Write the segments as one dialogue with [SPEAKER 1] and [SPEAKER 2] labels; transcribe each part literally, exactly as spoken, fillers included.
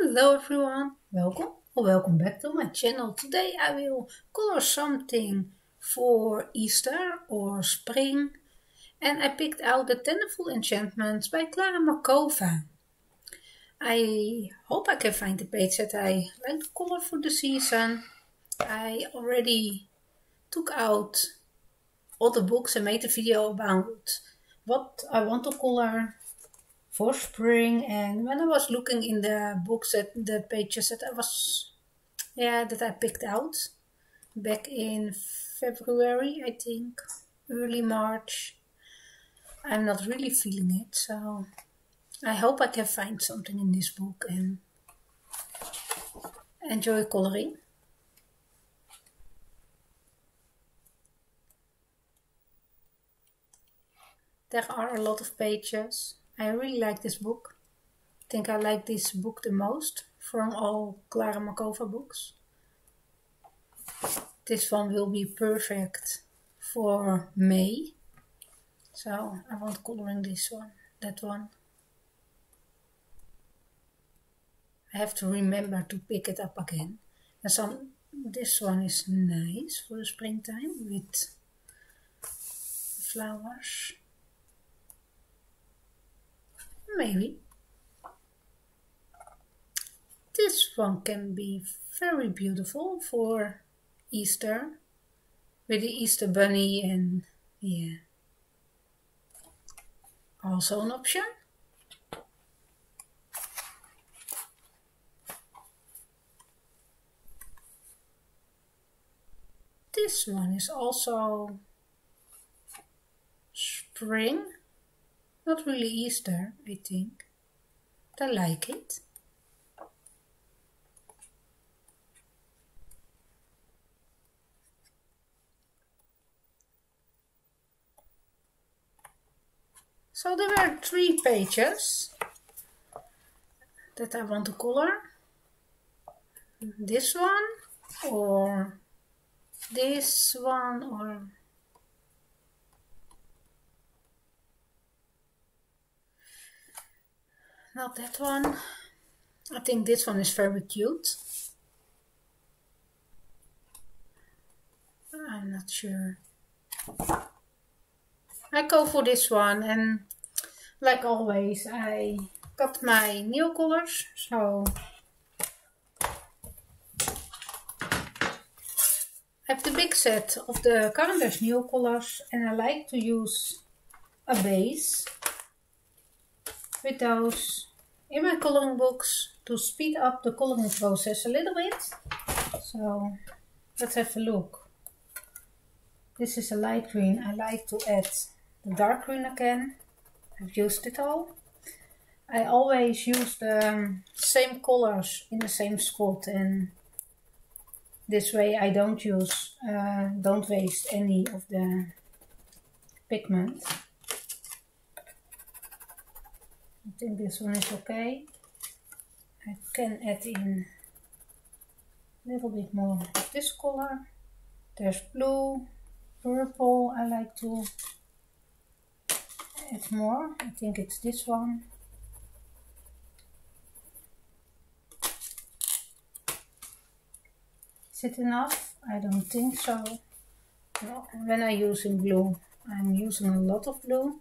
[SPEAKER 1] Hello everyone, welcome or welcome back to my channel. Today I will color something for Easter or spring, and I picked out the Tenderful Enchantments by Klara Markova. I hope I can find the page that I like to color for the season. I already took out all the books and made a video about what I want to color for spring, and when I was looking in the books at the pages that I was yeah that I picked out back in February, I think early March, I'm not really feeling it, so I hope I can find something in this book and enjoy coloring. There are a lot of pages. I really like this book. I think I like this book the most from all Klara Markova books. This one will be perfect for May. So I want coloring this one, that one. I have to remember to pick it up again. And some, this one is nice for the springtime with flowers. Maybe. This one can be very beautiful for Easter, with the Easter bunny, and yeah, also an option. This one is also spring. Not really Easter, I think. I like it. So there were three pages that I want to color. This one, or this one, or not that one. I think this one is very cute. I'm not sure. I go for this one, and like always I got my nail colors. So I have the big set of the Caran d'Ache nail colors, and I like to use a base with those in my coloring books to speed up the coloring process a little bit. So let's have a look. This is a light green. I like to add the dark green again. I've used it all. I always use the um, same colors in the same spot, and this way I don't use, uh, don't waste any of the pigment. I think this one is okay. I can add in a little bit more of this color. There's blue, purple. I like to add more. I think it's this one. Is it enough? I don't think so. No. When I'm using blue, I'm using a lot of blue.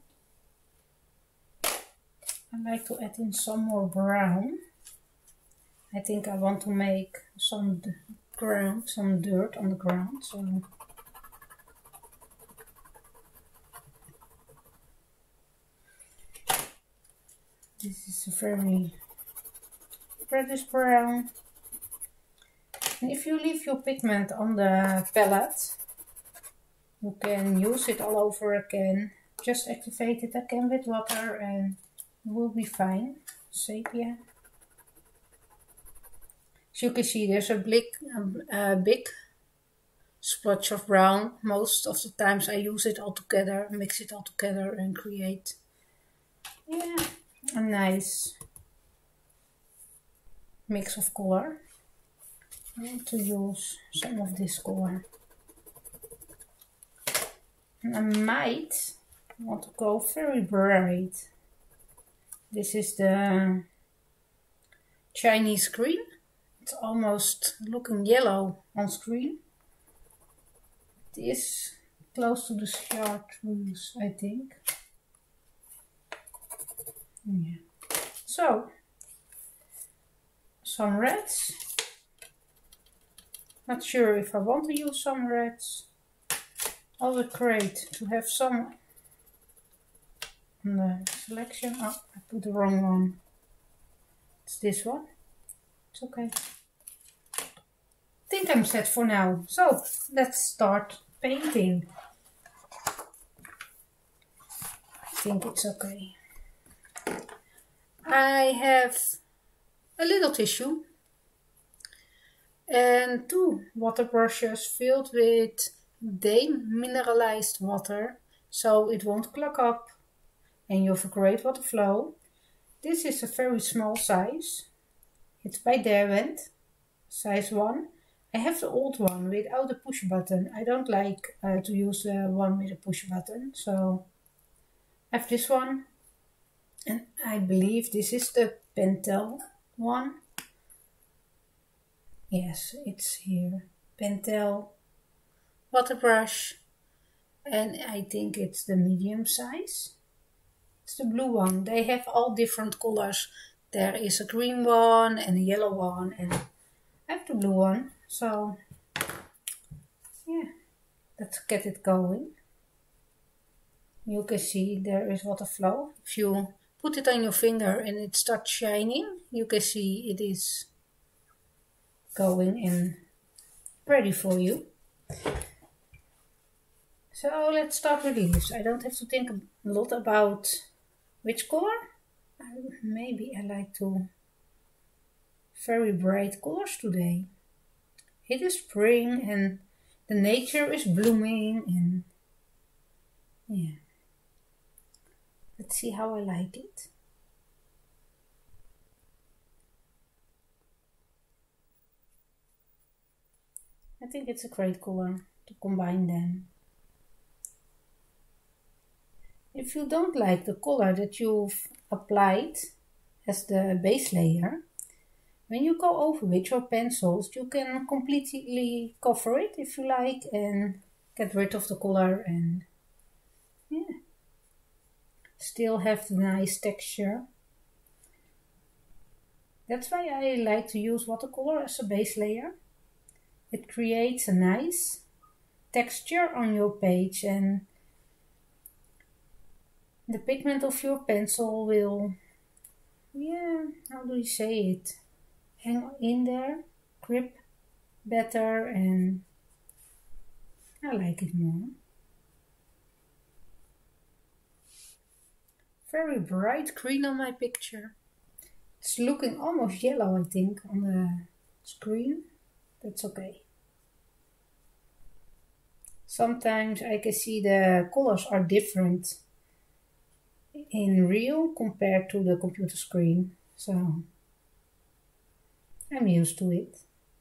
[SPEAKER 1] I like to add in some more brown. I think I want to make some ground, some dirt on the ground. So this is a very reddish brown. And if you leave your pigment on the palette, you can use it all over again. Just activate it again with water and it will be fine. Sepia. As you can see, there's a big, a big splotch of brown. Most of the times I use it all together, mix it all together and create, yeah, a nice mix of color. I want to use some of this color. And I might want to go very bright. This is the Chinese green. It's almost looking yellow on screen. It is close to the chartreuse, I think. Yeah. So, some reds. Not sure if I want to use some reds. Always great to have some on the selection. Oh, I put the wrong one. It's this one. It's okay. I think I'm set for now. So, let's start painting. I think it's okay. I have a little tissue and two water brushes filled with demineralized water so it won't clog up and you have a great water flow. This is a very small size. It's by Derwent, size one. I have the old one without the push button. I don't like uh, to use the one with a push button, so I have this one. And I believe this is the Pentel one. Yes, it's here. Pentel water brush. And I think it's the medium size. It's the blue one. They have all different colors. There is a green one and a yellow one. And I have the blue one. So, yeah, let's get it going. You can see there is water flow. If you put it on your finger and it starts shining, you can see it is going and ready for you. So let's start with leaves. I don't have to think a lot about which color. Maybe I like to very bright colors today. It is spring and the nature is blooming and yeah. Let's see how I like it. I think it's a great color to combine them. If you don't like the color that you've applied as the base layer, when you go over with your pencils, you can completely cover it if you like and get rid of the color and yeah. Still have the nice texture. That's why I like to use watercolor as a base layer. It creates a nice texture on your page and the pigment of your pencil will, yeah, how do you say it, hang in there, grip better and I like it more. Very bright green on my picture. It's looking almost yellow, I think, on the screen. That's okay. Sometimes I can see the colors are different in real compared to the computer screen. So I'm used to it.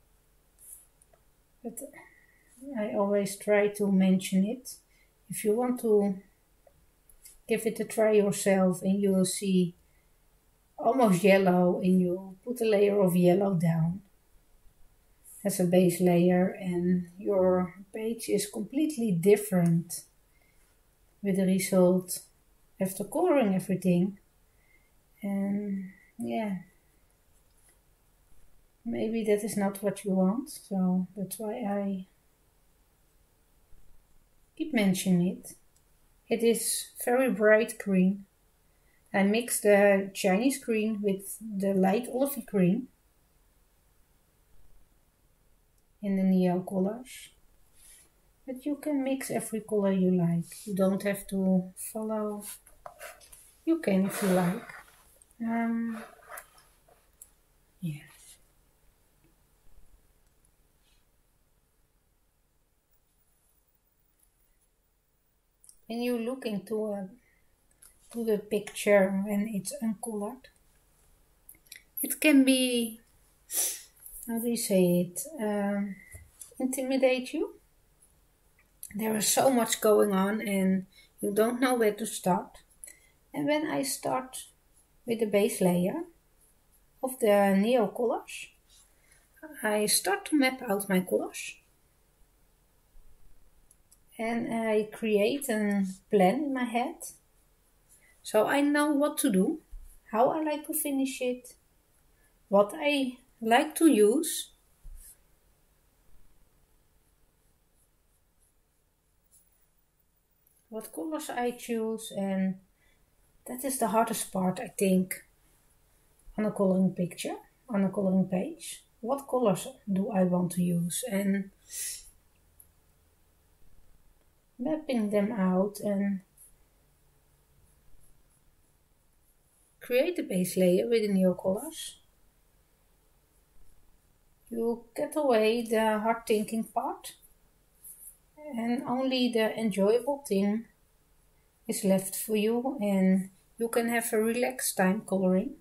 [SPEAKER 1] But I always try to mention it. If you want to give it a try yourself and you will see almost yellow and you put a layer of yellow down as a base layer and your page is completely different with the result after coloring everything. And yeah, maybe that is not what you want, so that's why I keep mentioning it. It is very bright green. I mix the Chinese green with the light olivey green in the Neo colors. But you can mix every color you like. You don't have to follow. You can if you like. Um, yeah. When you look into a, to the picture when it's uncolored, it can be, how do you say it, um, intimidate you. There is so much going on and you don't know where to start. And when I start with the base layer, of the Neo colors, I start to map out my colors. And I create a plan in my head. So I know what to do, how I like to finish it, what I like to use. What colors I choose, and that is the hardest part, I think, on a coloring picture, on a coloring page. What colors do I want to use, and mapping them out and create the base layer with the Neo colors. You get away the hard thinking part, and only the enjoyable thing is left for you, and you can have a relaxed time coloring.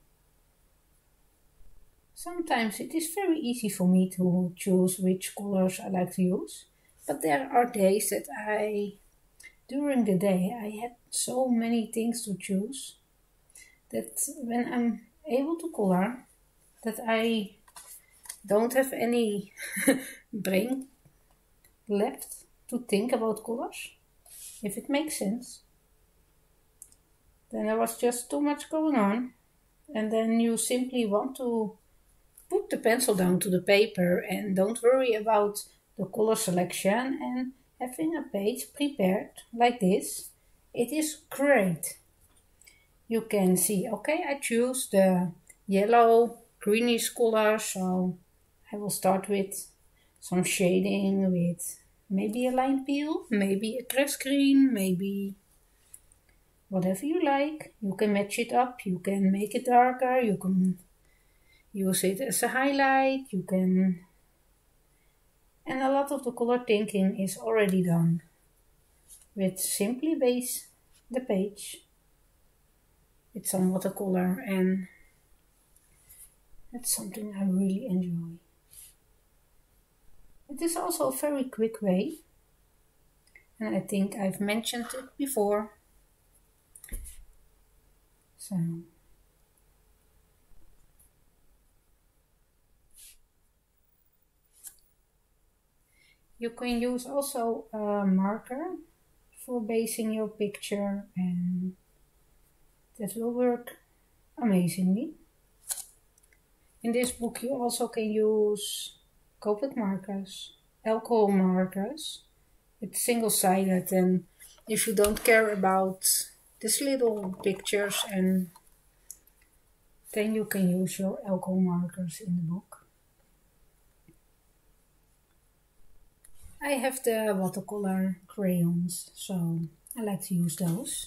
[SPEAKER 1] Sometimes it is very easy for me to choose which colors I like to use, but there are days that I, during the day, I had so many things to choose that when I'm able to color, that I don't have any brain left to think about colors, if it makes sense. Then there was just too much going on, and then you simply want to put the pencil down to the paper and don't worry about the color selection, and having a page prepared like this, it is great. You can see, okay, I choose the yellow, greenish color, so I will start with some shading with maybe a line peel, maybe a grass green, maybe whatever you like. You can match it up, you can make it darker, you can use it as a highlight, you can... And a lot of the color thinking is already done with simply base the page with some watercolor, and that's something I really enjoy. It is also a very quick way, and I think I've mentioned it before. So you can use also a marker for basing your picture, and that will work amazingly. In this book you also can use Copic markers, alcohol markers. It's single-sided, and if you don't care about these little pictures, and then you can use your alcohol markers in the book. I have the watercolor crayons, so I like to use those.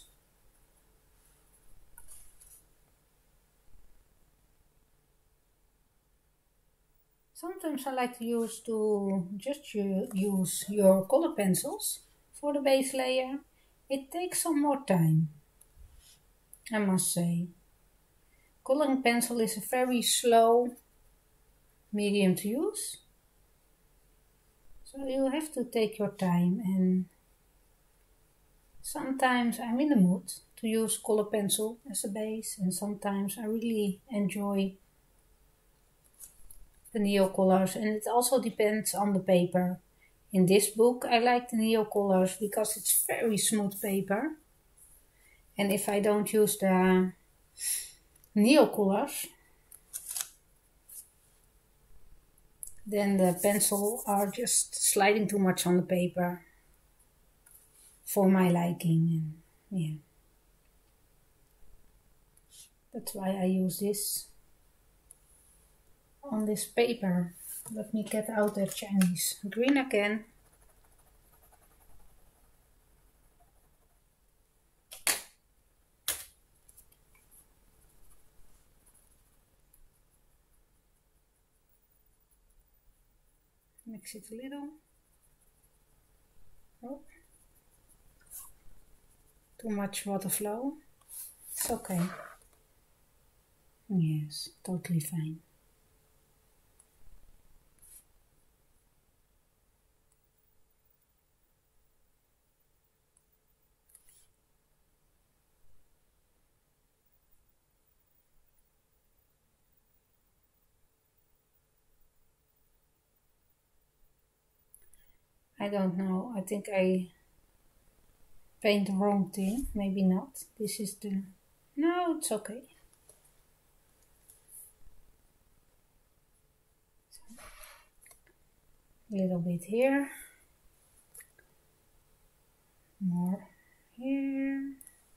[SPEAKER 1] Sometimes I like to use to just use your color pencils for the base layer. It takes some more time, I must say. Coloring pencil is a very slow medium to use, so you have to take your time, and sometimes I'm in the mood to use color pencil as a base, and sometimes I really enjoy the Neo colors, and it also depends on the paper. In this book I like the Neo colors because it's very smooth paper, and if I don't use the Neo colors, then the pencil are just sliding too much on the paper for my liking, and yeah, that's why I use this on this paper. Let me get out that Chinese green again. Mix it a little. Oh, too much water flow. It's okay. Yes, totally fine. I don't know. I think I paint the wrong thing. Maybe not. This is the... No, it's okay. A little bit here. More here.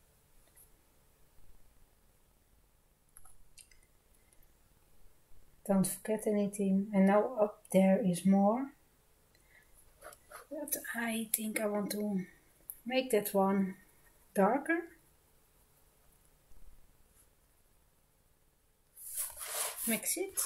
[SPEAKER 1] Don't forget anything. And now up there is more. But I think I want to make that one darker. Mix it.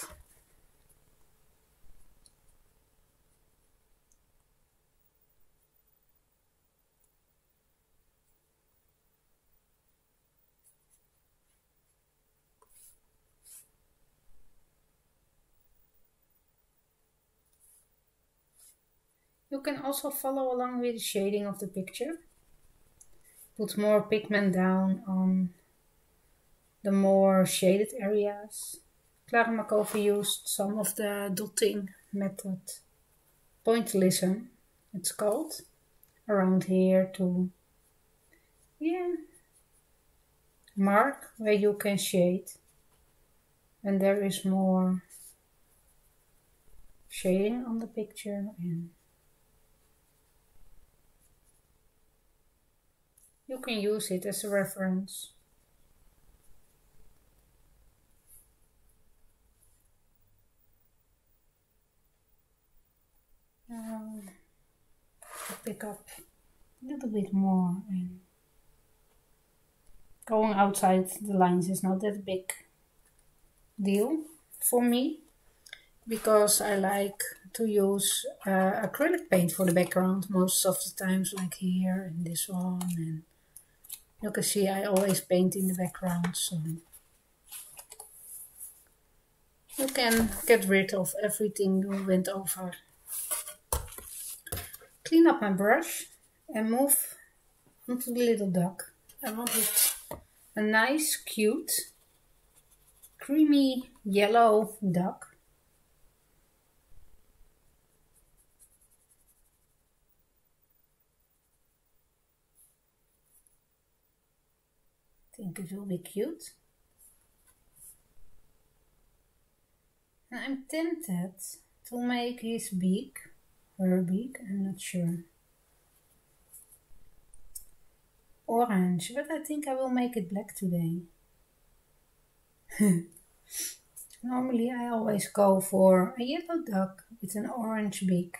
[SPEAKER 1] You can also follow along with the shading of the picture. Put more pigment down on the more shaded areas. Clara Makova used some of the dotting method, pointillism it's called, around here to yeah, mark where you can shade. And there is more shading on the picture, and you can use it as a reference. Now, to pick up a little bit more, and going outside the lines is not that big deal for me, because I like to use uh, acrylic paint for the background most of the times, like here and this one, and you can see I always paint in the background, so you can get rid of everything you went over. Clean up my brush and move onto the little duck. I want it a nice, cute, creamy yellow duck. I think it will be cute. And I'm tempted to make his beak, her beak, I'm not sure, orange, but I think I will make it black today. Normally I always go for a yellow duck with an orange beak.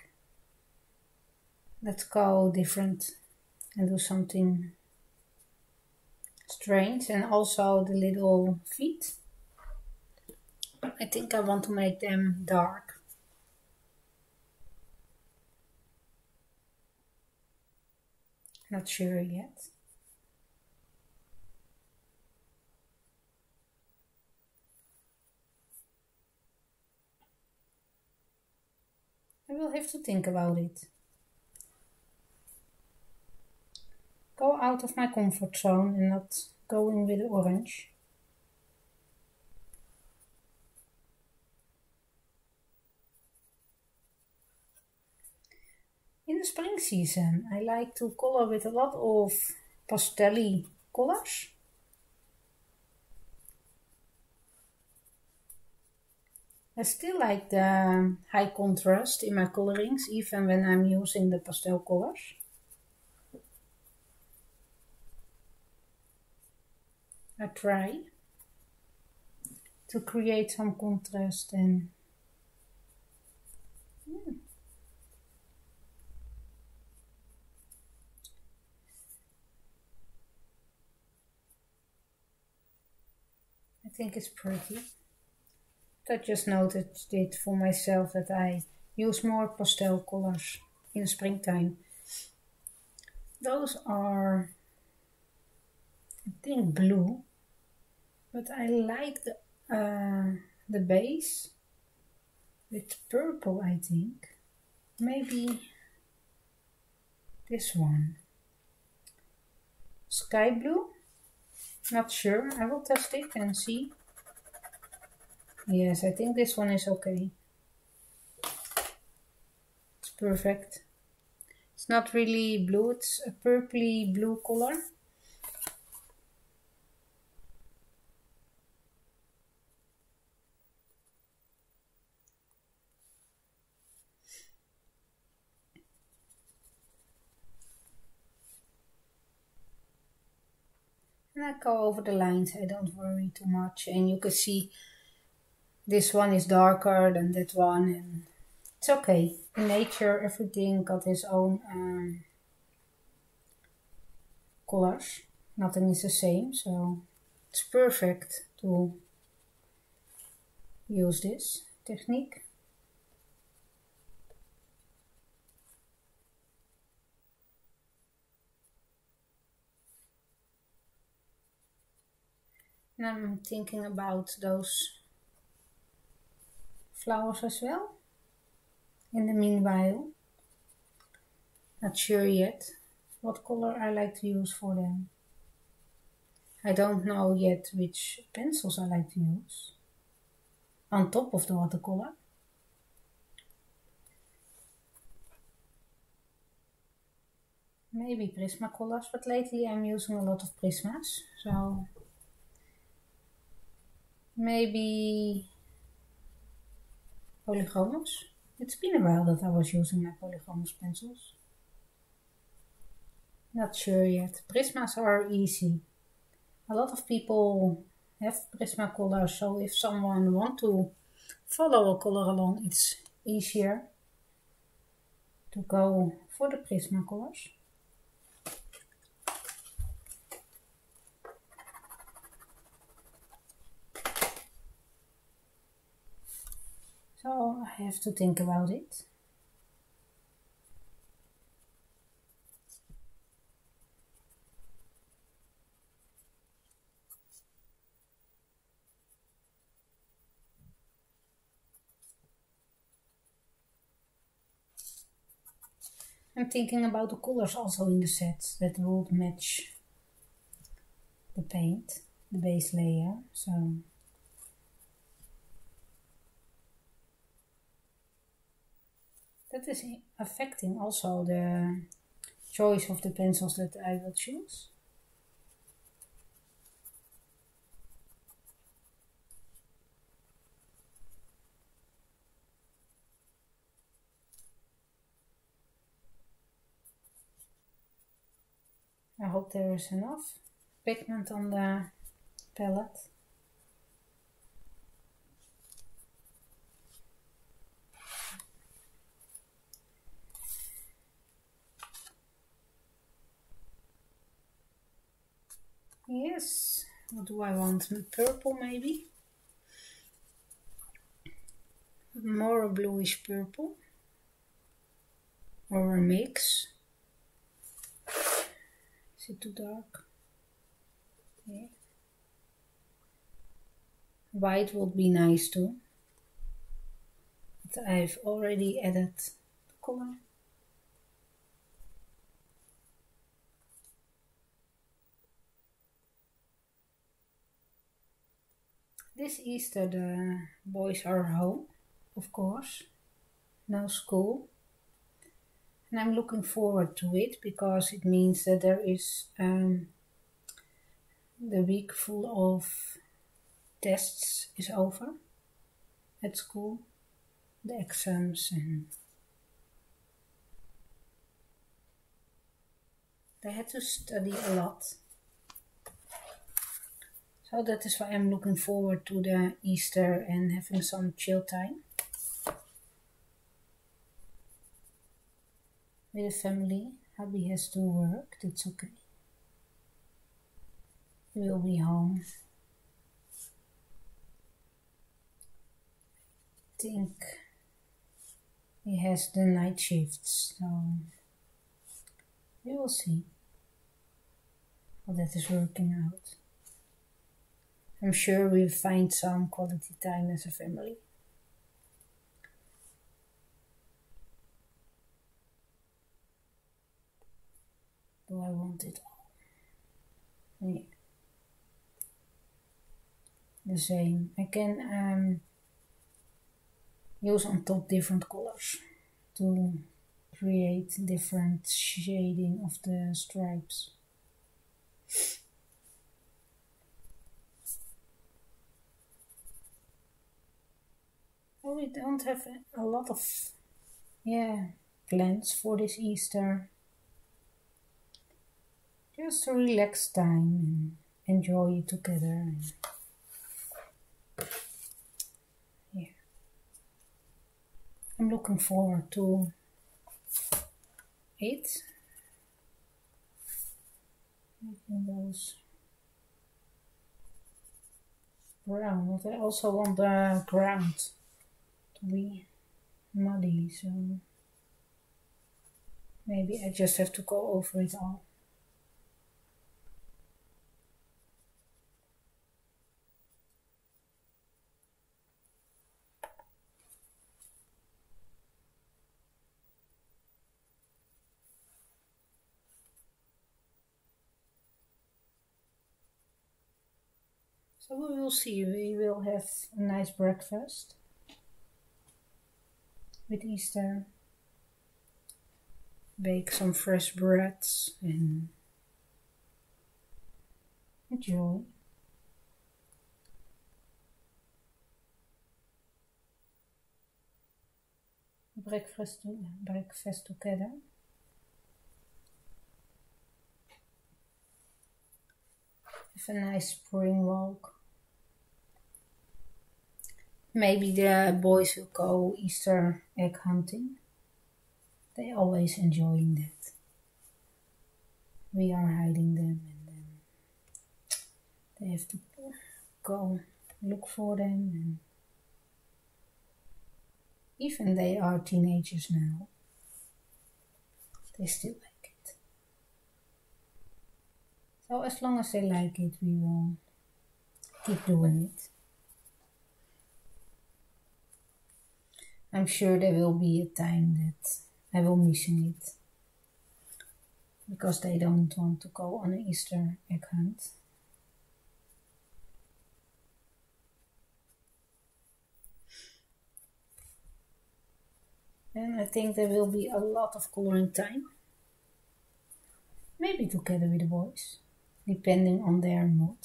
[SPEAKER 1] Let's go different and do something strange, and also the little feet. I think I want to make them dark. Not sure yet. I will have to think about it. Go out of my comfort zone and not going with the orange. In the spring season, I like to color with a lot of pastel-y colors. I still like the high contrast in my colorings, even when I'm using the pastel colors. I try to create some contrast, and yeah. I think it's pretty. I just noticed it for myself that I use more pastel colors in springtime. Those are, I think, blue, but I like the, uh, the base with purple, I think. Maybe this one. Sky blue? Not sure. I will test it and see. Yes, I think this one is okay. It's perfect. It's not really blue, it's a purpley blue color. And I go over the lines, I don't worry too much. And you can see this one is darker than that one, and it's okay. In nature, everything got its own um, colors. Nothing is the same, so it's perfect to use this technique. And I'm thinking about those flowers as well. In the meanwhile, not sure yet what color I like to use for them. I don't know yet which pencils I like to use on top of the watercolor. Maybe Prismacolors, but lately I'm using a lot of Prismas, so maybe Polychromos. It's been a while that I was using my Polychromos pencils. Not sure yet. Prismas are easy. A lot of people have Prismacolors, so if someone wants to follow a color along, it's easier to go for the Prismacolors. So I have to think about it. I'm thinking about the colors also in the set that would match the paint, the base layer. So that is affecting also the choice of the pencils that I will choose. I hope there is enough pigment on the palette. Yes, what do I want? Purple maybe? More a bluish purple. Or a mix. Is it too dark? Yeah. White would be nice too. But I've already added the color. This Easter the boys are home, of course. No school. And I'm looking forward to it because it means that there is um, the week full of tests is over at school, the exams, and they had to study a lot. So that is why I'm looking forward to the Easter and having some chill time with the family. Hubby has to work, that's okay. He will be home. I think he has the night shifts, so we will see how that is working out. I'm sure we'll find some quality time as a family. Do I want it all? Yeah. The same. I can um, use on top different colors to create different shading of the stripes. Oh, we don't have a lot of, yeah, plans for this Easter. Just a relaxed time and enjoy it together. Yeah. I'm looking forward to it. Making those brown, but I also want the ground to be muddy, so maybe I just have to go over it all. So we will see, we will have a nice breakfast with Easter. Bake some fresh breads and enjoy. Breakfast, breakfast together. Have a nice spring walk. Maybe the boys will go Easter egg hunting. They always enjoying that. We are hiding them and then they have to go look for them. And even they are teenagers now, they still like it. So as long as they like it, we will keep doing it. I'm sure there will be a time that I will missing it because they don't want to go on an Easter egg hunt. And I think there will be a lot of coloring time. Maybe together with the boys, depending on their mood.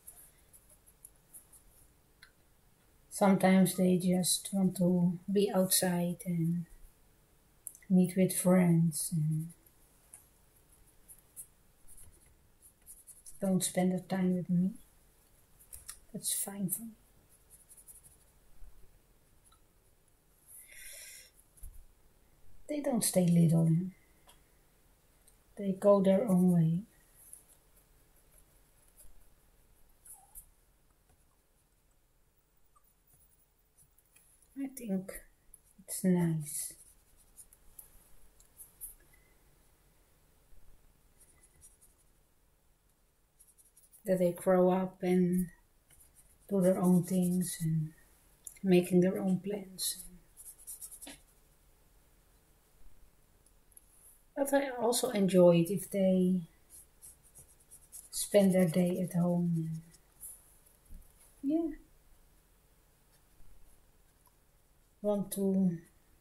[SPEAKER 1] Sometimes they just want to be outside and meet with friends and don't spend their time with me. That's fine for me. They don't stay little. They go their own way. I think it's nice. That they grow up and do their own things and making their own plans. But I also enjoy it if they spend their day at home. And yeah. Want to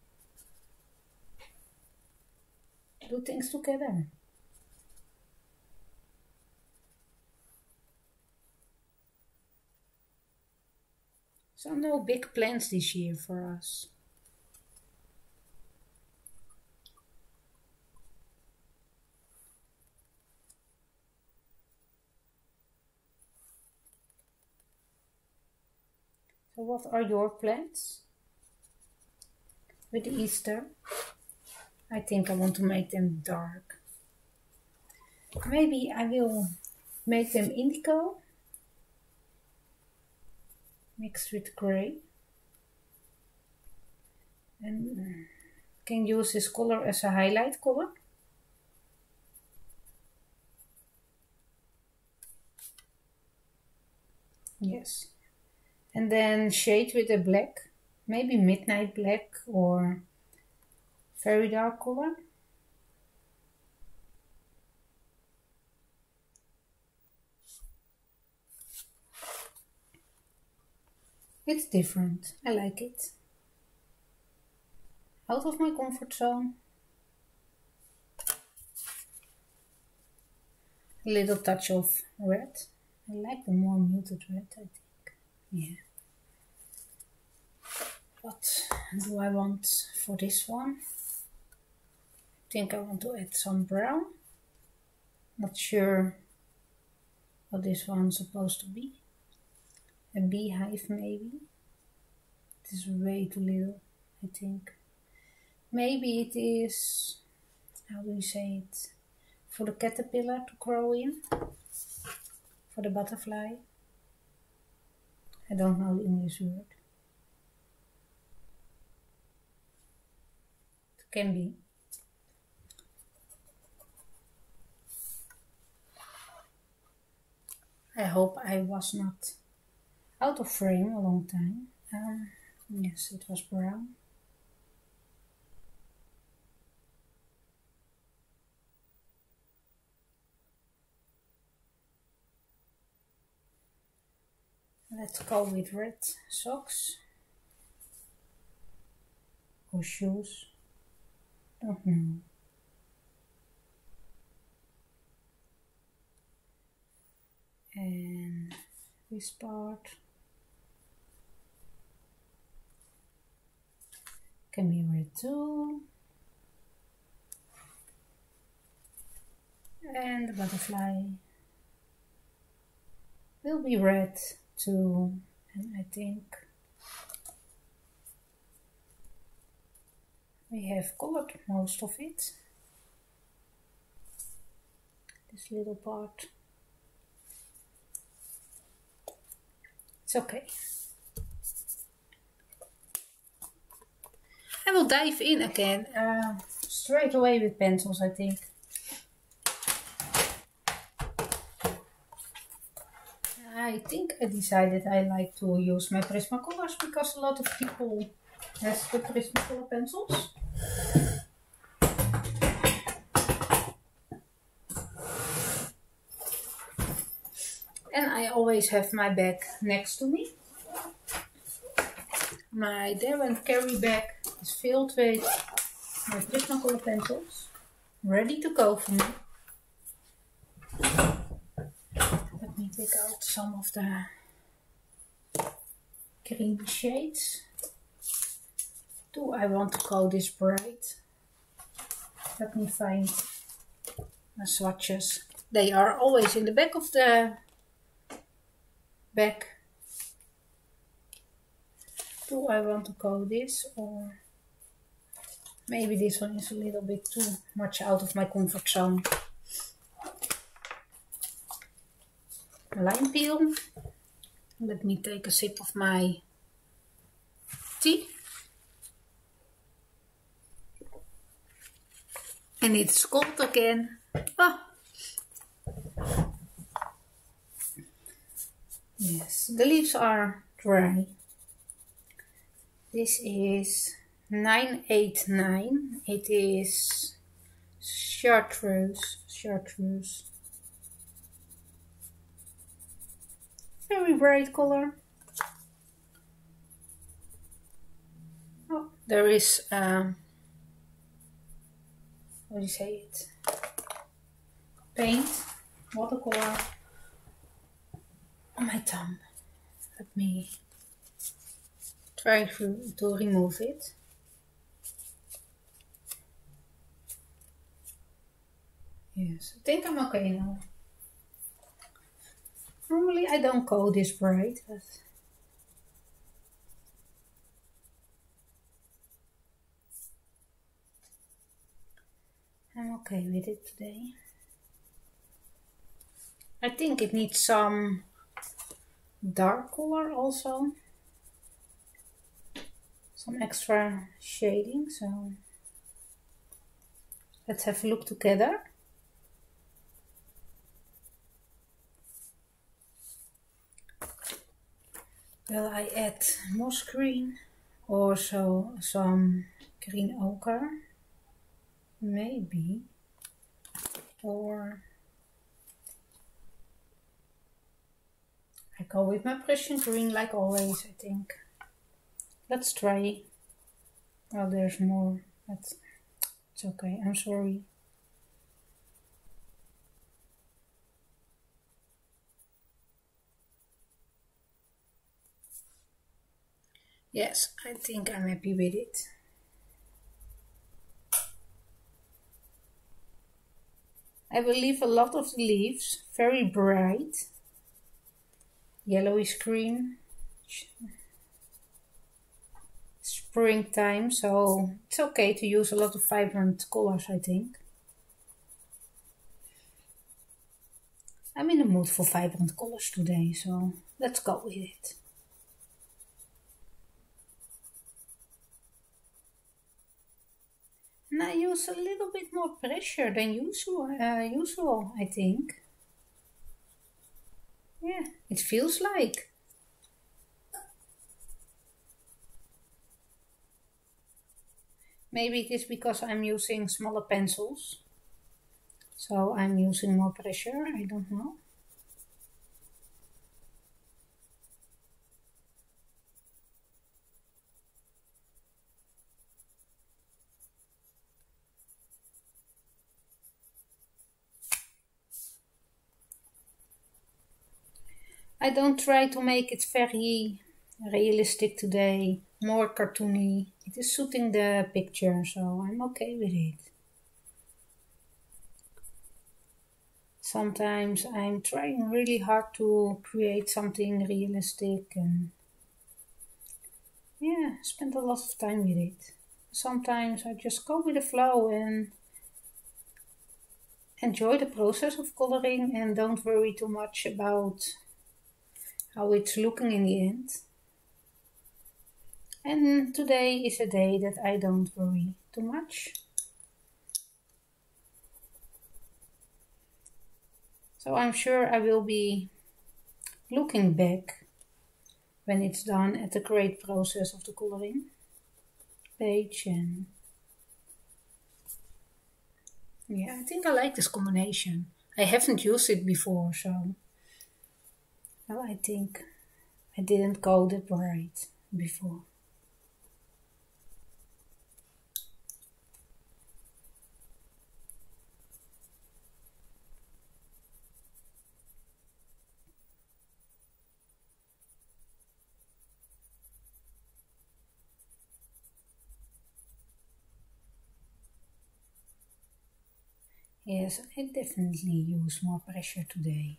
[SPEAKER 1] do things together. So no big plans this year for us. So what are your plans with Easter? I think I want to make them dark. Maybe I will make them indigo mixed with grey. And can use this color as a highlight color. Yes. And then shade with a black, maybe midnight black or very dark color. It's different, I like it. Out of my comfort zone, a little touch of red. I like the more muted red, I think. Yeah. What do I want for this one? I think I want to add some brown. Not sure what this one's supposed to be. A beehive maybe. It is way too little, I think. Maybe it is, how do you say it, for the caterpillar to grow in, for the butterfly. I don't know the English word. It can be. I hope I was not out of frame a long time. Um, yes, it was brown. Let's go with red socks or shoes. Don't know. And this part can be red too. And the butterfly will be red too. And I think we have colored most of it. This little part. It's okay. I will dive in again, uh, straight away with pencils, I think. I think I decided I like to use my Prismacolors because a lot of people have the Prismacolor pencils. And I always have my bag next to me. My Darwin carry bag is filled with my Prismacolor pencils, ready to go for me. Let me pick out some of the green shades. Do I want to go this bright? Let me find my swatches. They are always in the back of the bag. Do I want to go this, or maybe this one is a little bit too much out of my comfort zone. Lime peel. Let me take a sip of my tea. And it's cold again. Ah. Yes, the leaves are dry. This is nine eight nine. It is chartreuse. Chartreuse. Very bright color. Oh, there is um, how do you say it? Paint, watercolor on my thumb. Let me try to, to remove it. Yes, I think I'm okay now. Normally I don't go this bright, but I'm okay with it today. I think it needs some dark color also. Some extra shading, so let's have a look together. Will I add moss green or so some green ochre? Maybe. Or I go with my Prussian green like always, I think. Let's try. Oh, there's more, but it's okay, I'm sorry. Yes, I think I'm happy with it. I will leave a lot of the leaves very bright, yellowish green, springtime, so it's okay to use a lot of vibrant colors, I think. I'm in the mood for vibrant colors today, so let's go with it. And I use a little bit more pressure than usual, uh, usual, I think. Yeah, it feels like. Maybe it is because I'm using smaller pencils. So I'm using more pressure, I don't know. I don't try to make it very realistic today, more cartoony. It is suiting the picture, so I'm okay with it. Sometimes I'm trying really hard to create something realistic and yeah, spend a lot of time with it. Sometimes I just go with the flow and enjoy the process of coloring and don't worry too much about how it's looking in the end. And today is a day that I don't worry too much. So I'm sure I will be looking back when it's done at the great process of the coloring page. And yeah, I think I like this combination. I haven't used it before, so well, I think I didn't go that bright before. Yes, I definitely use more pressure today.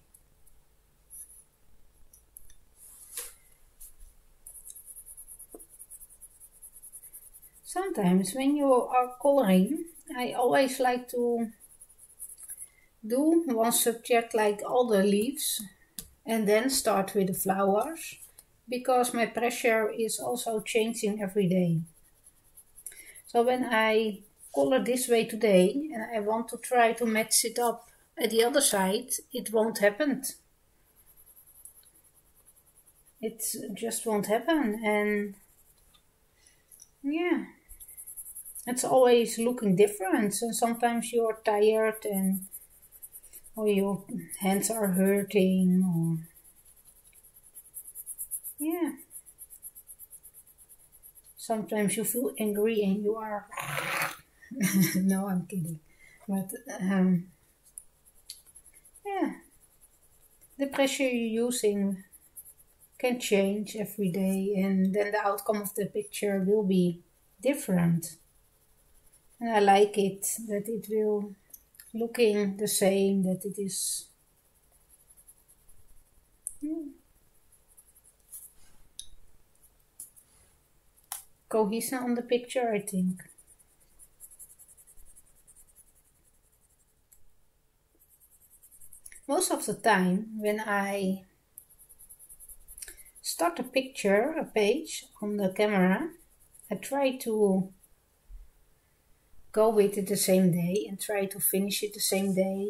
[SPEAKER 1] Sometimes when you are coloring, I always like to do one subject like all the leaves and then start with the flowers because my pressure is also changing every day. So when I color this way today and I want to try to match it up at the other side, it won't happen. It just won't happen, and yeah, it's always looking different. So sometimes you're tired and or your hands are hurting, or yeah, sometimes you feel angry and you are no, I'm kidding, but um, yeah, the pressure you're using can change every day, and then the outcome of the picture will be different. And I like it that it will looking the same, that it is hmm, cohesion on the picture, I think. Most of the time when I start a picture, a page on the camera, I try to go with it the same day and try to finish it the same day.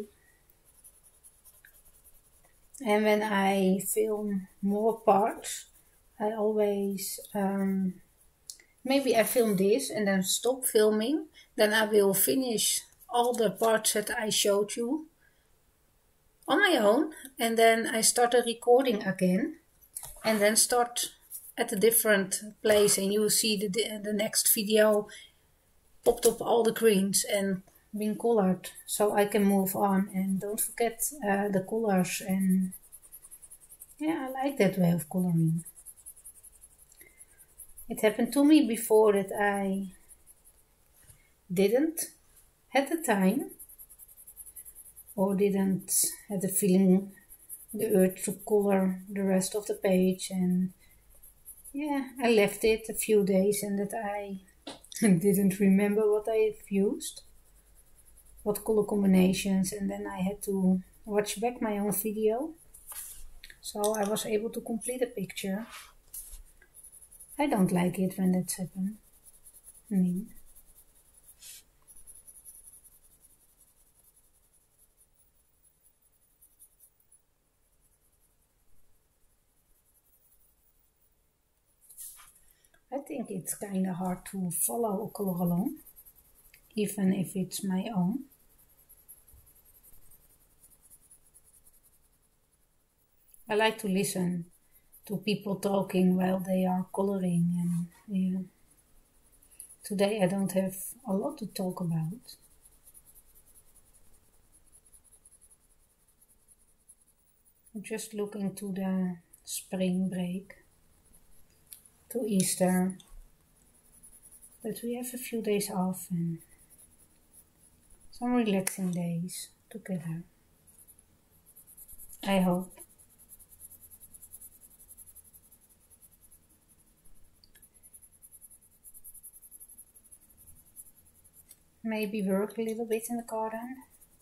[SPEAKER 1] And when I film more parts, I always, um, maybe I film this and then stop filming, then I will finish all the parts that I showed you on my own, and then I start a recording again and then start at a different place, and you will see the, the next video popped up all the greens and being colored, so I can move on. And don't forget uh, the colors, and yeah, I like that way of coloring. It happened to me before that I didn't at the time, or didn't have the feeling, the urge to color the rest of the page, and yeah, I left it a few days and that I didn't remember what I've used, what color combinations, and then I had to watch back my own video, so I was able to complete a picture. I don't like it when that's happened. Mm. I think it's kind of hard to follow a color along, even if it's my own. I like to listen to people talking while they are coloring, and yeah. Today I don't have a lot to talk about. I'm just looking to the spring break, to Easter, that we have a few days off and some relaxing days together. I hope. Maybe work a little bit in the garden.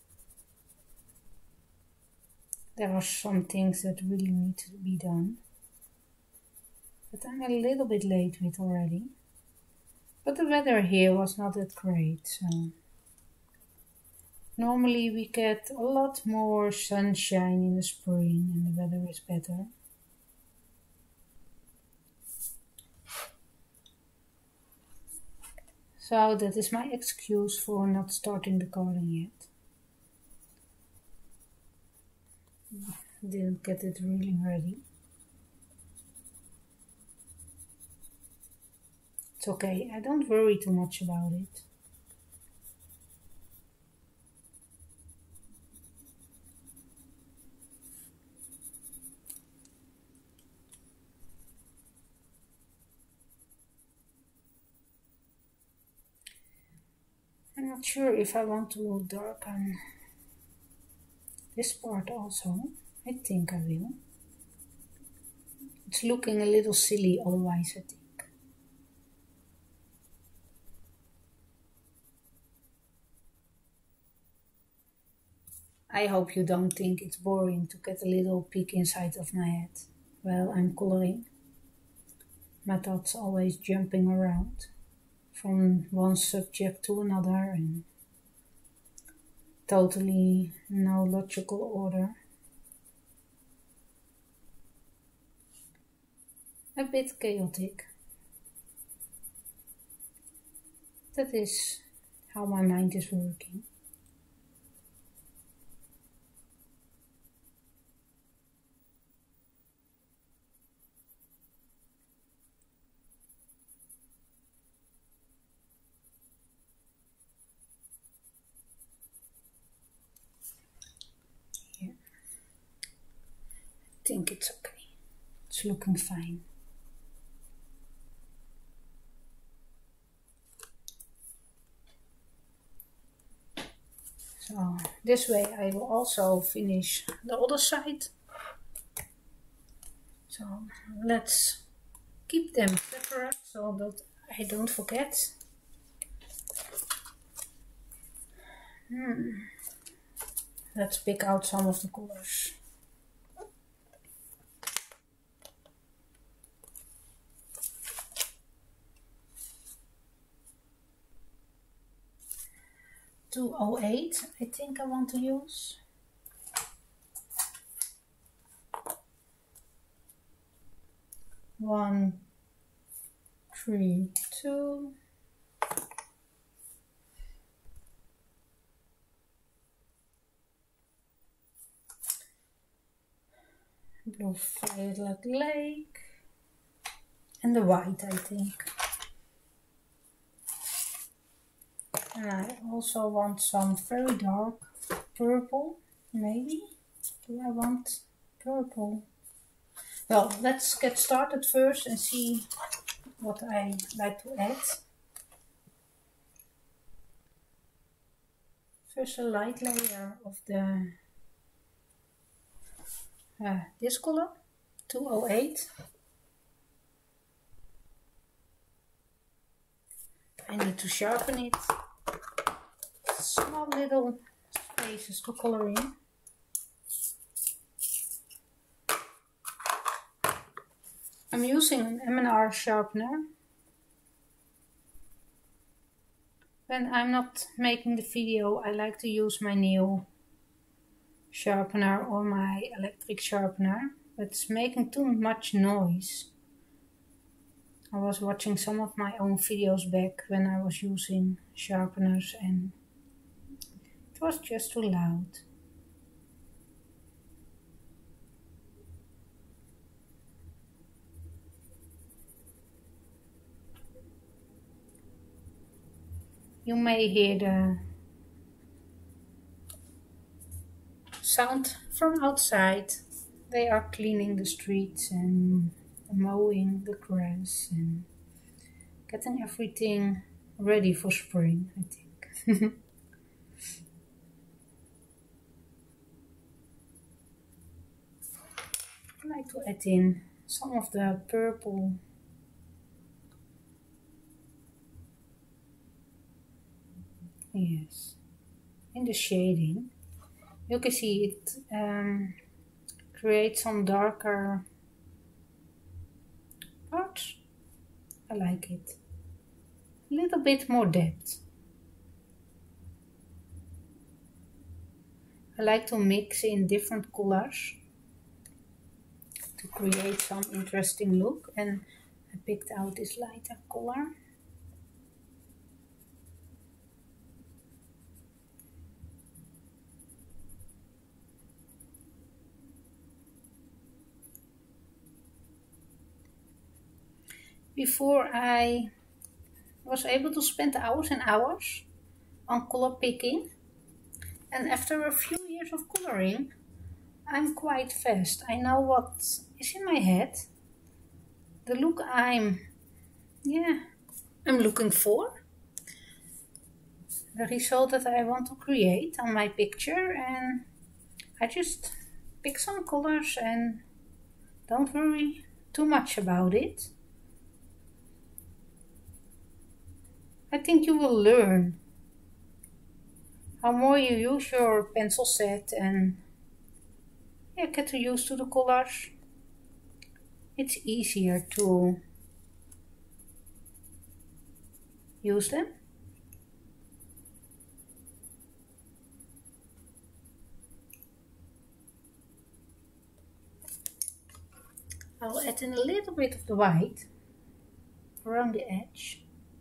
[SPEAKER 1] There are some things that really need to be done, but I'm a little bit late with already. But the weather here was not that great, so normally we get a lot more sunshine in the spring and the weather is better. So that is my excuse for not starting the garden yet. Didn't get it really ready. It's okay, I don't worry too much about it. I'm not sure if I want to darken this part also. I think I will. It's looking a little silly otherwise, I think. I hope you don't think it's boring to get a little peek inside of my head while I'm coloring. My thoughts always jumping around from one subject to another and totally no logical order. A bit chaotic. That is how my mind is working. Yeah. I think it's okay. It's looking fine. So this way I will also finish the other side. So let's keep them separate so that I don't forget. Hmm. Let's pick out some of the colors. two oh eight I think I want to use. One, three, two. Blue Violet Lake. And the white, I think. And I also want some very dark purple, maybe. Do I want purple? Well, let's get started first and see what I like to add. First a light layer of the uh, this color, two oh eight. I need to sharpen it. Small little spaces to color in. I'm using an M and R sharpener. When I'm not making the video, I like to use my nail sharpener or my electric sharpener, but it's making too much noise. I was watching some of my own videos back when I was using sharpeners and it was just too loud. You may hear the sound from outside. They are cleaning the streets and mowing the grass and getting everything ready for spring, I think. I like to add in some of the purple yes, in the shading. You can see it um, creates some darker parts. I like it. A little bit more depth. I like to mix in different colors to create some interesting look, and I picked out this lighter color. Before I was able to spend hours and hours on color picking, and after a few years of coloring, I'm quite fast. I know what is in my head, the look I'm, yeah, I'm looking for, the result that I want to create on my picture, and I just pick some colors and don't worry too much about it. I think you will learn. How more you use your pencil set and yeah, get used to the colors, it's easier to use them. I'll add in a little bit of the white around the edge.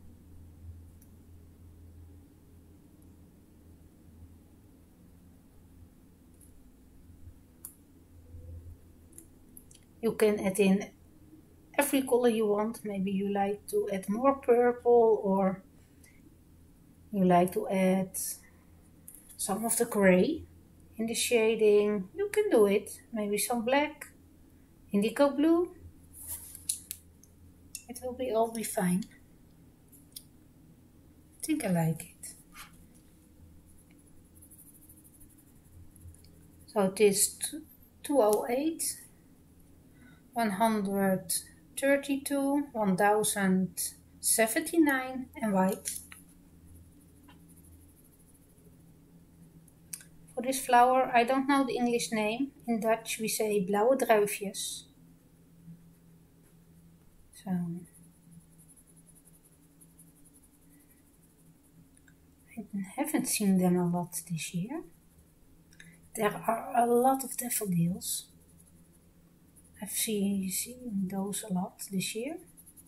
[SPEAKER 1] You can add in every color you want. Maybe you like to add more purple, or you like to add some of the gray in the shading. You can do it. Maybe some black, indigo blue. It will be all be fine. I think I like it. So it is two oh eight. one hundred thirty-two, one thousand seventy-nine and white. For this flower, I don't know the English name. In Dutch we say blauwe druifjes. So I haven't seen them a lot this year. There are a lot of daffodils. I've seen, seen those a lot this year.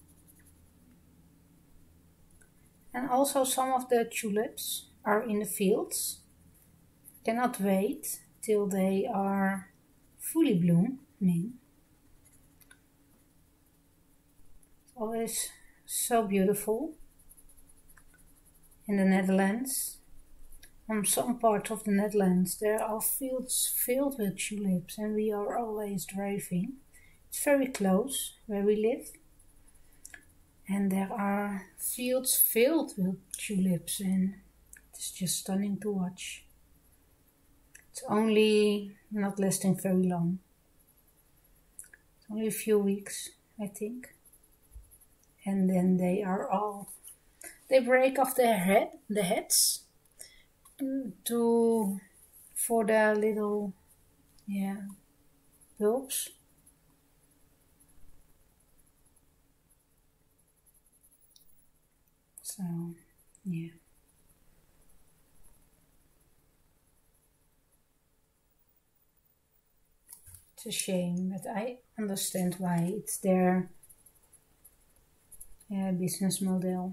[SPEAKER 1] And also some of the tulips are in the fields. Cannot wait till they are fully blooming. It's always so beautiful in the Netherlands. On some parts of the Netherlands there are fields filled with tulips, and we are always driving. It's very close where we live. And there are fields filled with tulips, and it's just stunning to watch. It's only not lasting very long. It's only a few weeks, I think. And then they are all, they break off their head, the heads, to, for the little, yeah, bulbs. So, yeah. It's a shame, but I understand why. It's their yeah, business model.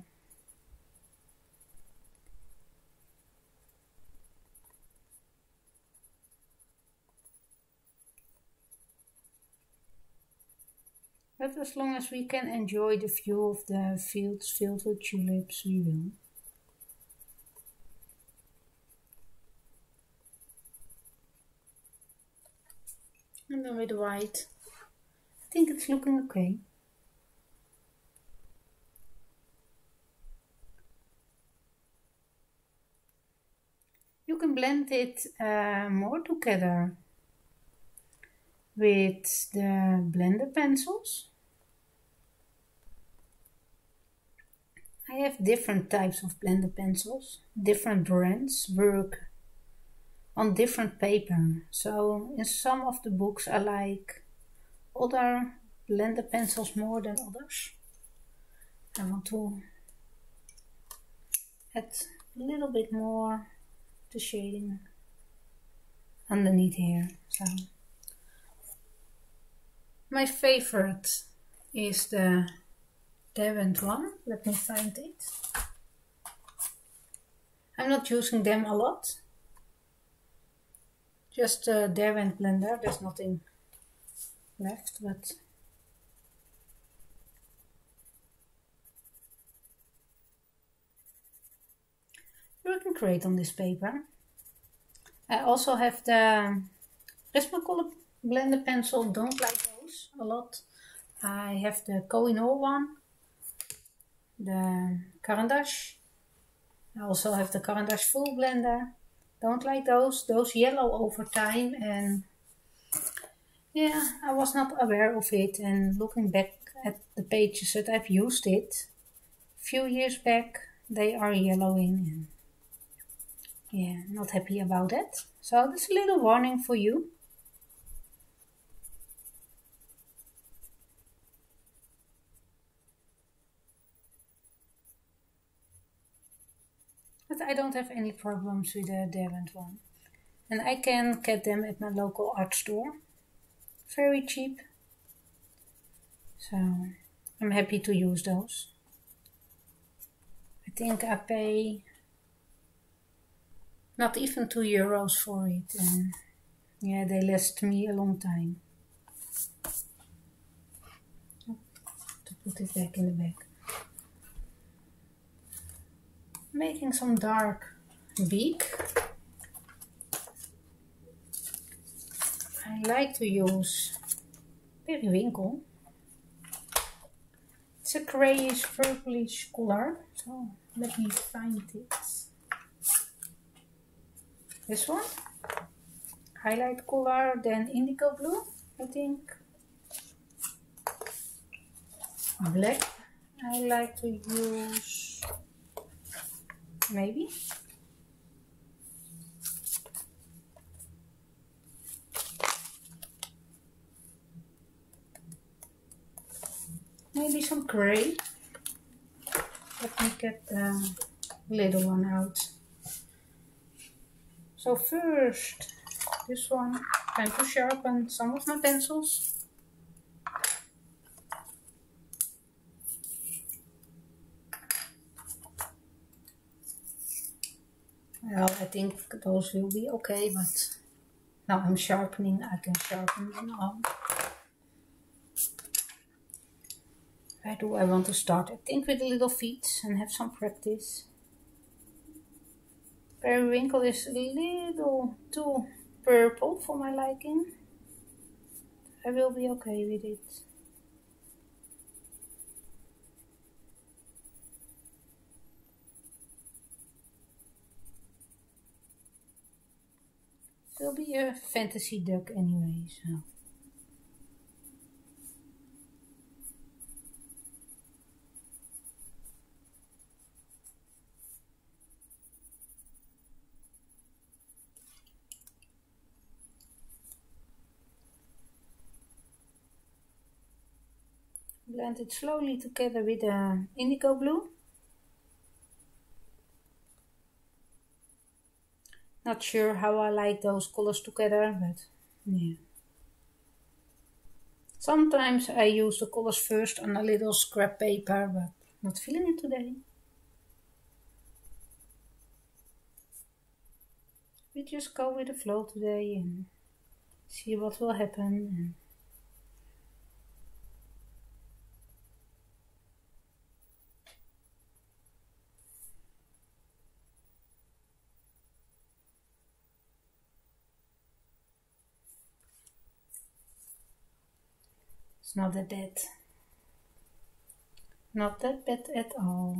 [SPEAKER 1] But as long as we can enjoy the view of the fields filled with tulips, we will. And then with white, I think it's looking okay. You can blend it uh, more together with the blender pencils. I have different types of blender pencils. Different brands work on different paper. So in some of the books I like other blender pencils more than others. I want to add a little bit more to shading underneath here. So my favorite is the Derwent one. Let me find it. I'm not using them a lot. Just a Derwent blender. There's nothing left, but working great on this paper. I also have the Prismacolor blender pencil. Don't like those a lot. I have the Kohinoor one, the Caran d'Ache. I also have the Caran d'Ache full blender. Don't like those. Those yellow over time, and yeah, I was not aware of it. And looking back at the pages that I've used it a few years back, they are yellowing, and yeah, not happy about that. So this is a little warning for you. But I don't have any problems with the Derwent one. And I can get them at my local art store. Very cheap. So I'm happy to use those. I think I pay not even two euros for it. And yeah, they last me a long time. To put it back in the bag. Making some dark beak. I like to use Periwinkle. It's a grayish purplish color, so let me find it. This one, highlight color, then indigo blue, I think. Black, I like to use maybe. Maybe some gray. Let me get the little one out. So first, this one, time to sharpen some of my pencils. Well, I think those will be okay, but now I'm sharpening, I can sharpen them all. Where do I want to start? I think with the little feet and have some practice. Periwinkle is a little too purple for my liking. I will be okay with it. will be a fantasy duck anyway, so. Blend it slowly together with the indigo blue. Not sure how I like those colors together, but yeah. Sometimes I use the colors first on a little scrap paper, but not feeling it today. We just go with the flow today and see what will happen. It's not that bad. Not that bad at all.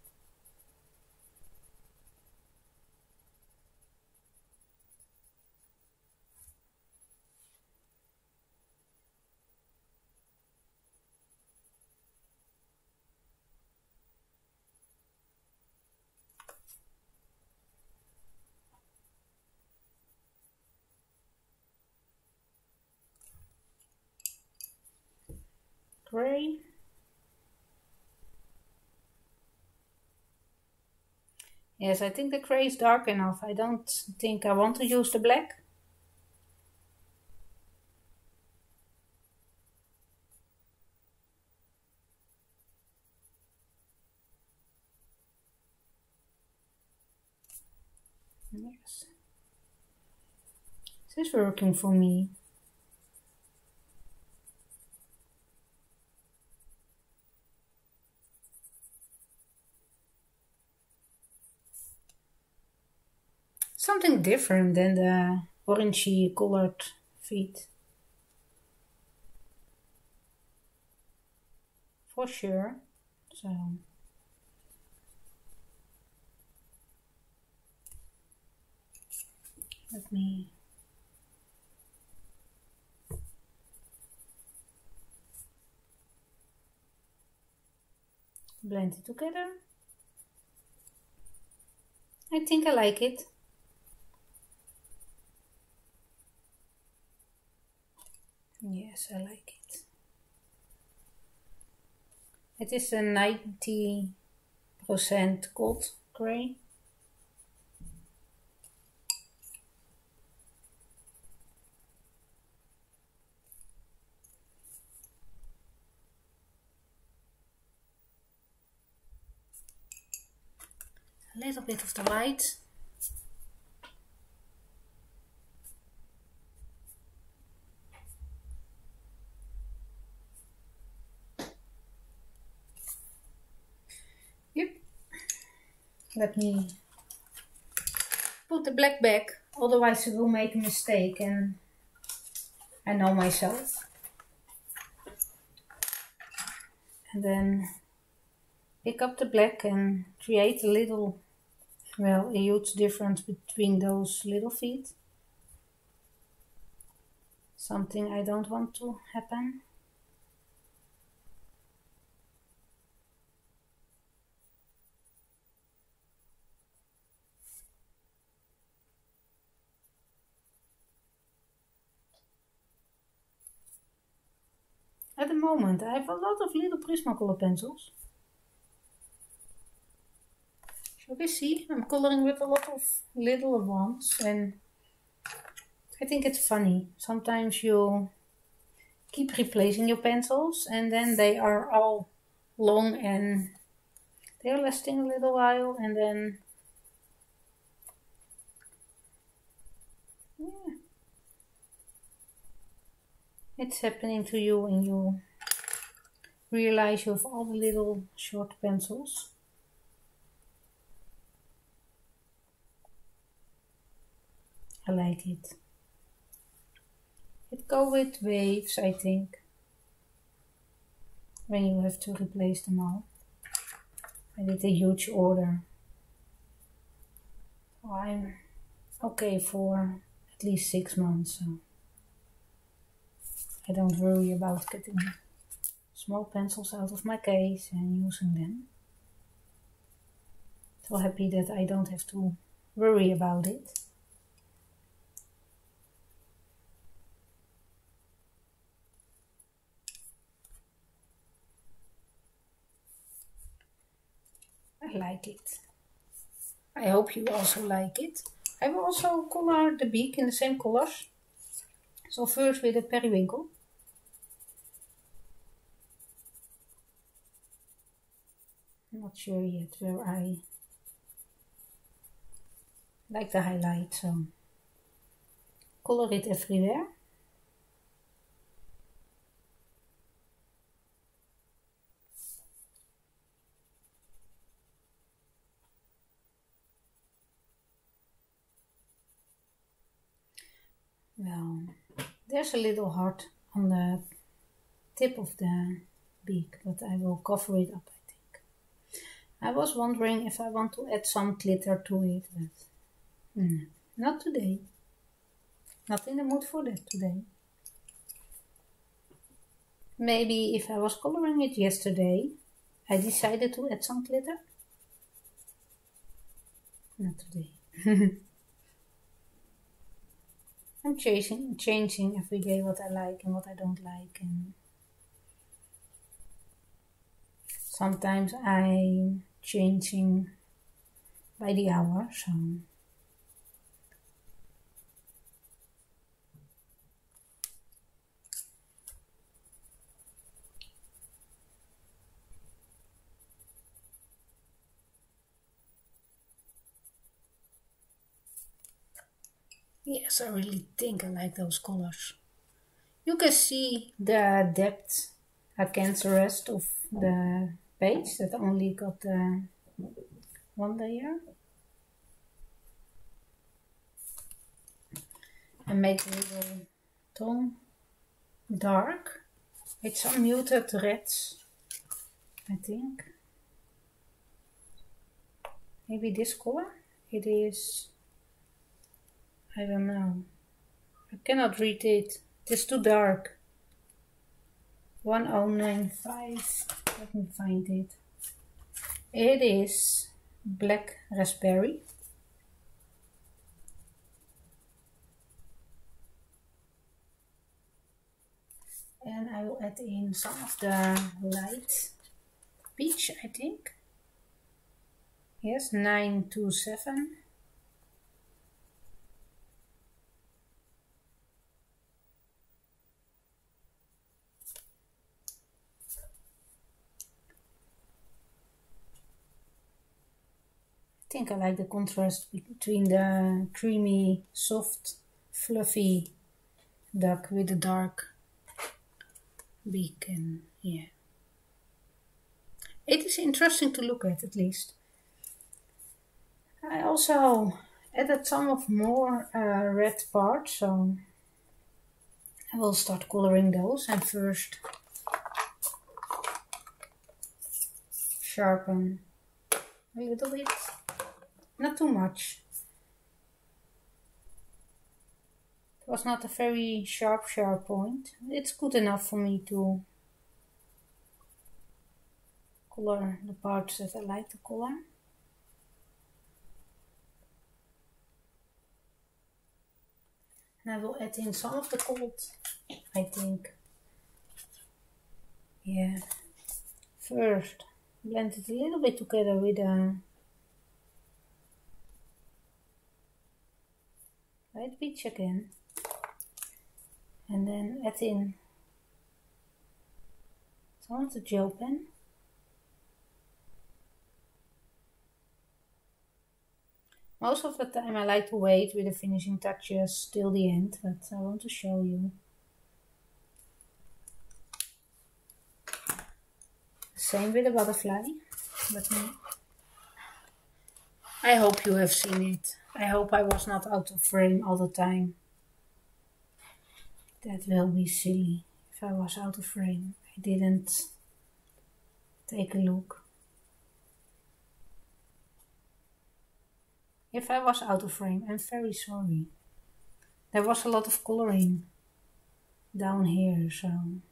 [SPEAKER 1] Gray. Yes, I think the gray is dark enough. I don't think I want to use the black. Yes. This is working for me. Something different than the orangey colored feet. For sure. So let me blend it together. I think I like it. Yes, I like it. It is a ninety percent gold gray. A little bit of the light. Yep. Let me put the black back, otherwise I will make a mistake, and I know myself. And then pick up the black and create a little, well, a huge difference between those little feet. Something I don't want to happen. At the moment I have a lot of little Prismacolor pencils. So we see, I'm coloring with a lot of little ones, and I think it's funny. Sometimes you keep replacing your pencils and then they are all long and they're lasting a little while, and then yeah, it's happening to you and you realize you have all the little short pencils. I like it. It go with waves, I think, when you have to replace them all. I did a huge order. So I'm okay for at least six months, so I don't worry about getting small pencils out of my case and using them. So happy that I don't have to worry about it. I like it. I hope you also like it. I will also color the beak in the same colors. So first with a periwinkle. I'm not sure yet where I like the highlight, so color it everywhere. Well, there's a little heart on the tip of the beak, but I will cover it up, I think. I was wondering if I want to add some glitter to it, but mm, not today. Not in the mood for that today. Maybe if I was coloring it yesterday, I decided to add some glitter. Not today. I'm changing, changing every day what I like and what I don't like, and sometimes I'm changing by the hour, so yes, I really think I like those colors. You can see the depth against the rest of the page that only got the one layer. And make the little tone dark with some muted reds, I think. Maybe this color? It is, I don't know. I cannot read it. It is too dark. one oh nine five. Let me find it. It is Black Raspberry. And I will add in some of the light peach, I think. Yes, nine two seven. I think I like the contrast between the creamy, soft, fluffy duck with the dark beak, and yeah. It is interesting to look at, at least. I also added some of more uh, red parts, so I will start coloring those, and first sharpen a little bit. Not too much. It was not a very sharp, sharp point. It's good enough for me to color the parts that I like to color. And I will add in some of the gold, I think. Yeah. First, blend it a little bit together with a light peach again, and then add in some of the gel pen. Most of the time I like to wait with the finishing touches till the end, but I want to show you. Same with the butterfly, but I hope you have seen it. I hope I was not out of frame all the time. That will be silly if I was out of frame. I didn't take a look. If I was out of frame, I'm very sorry. There was a lot of coloring down here, so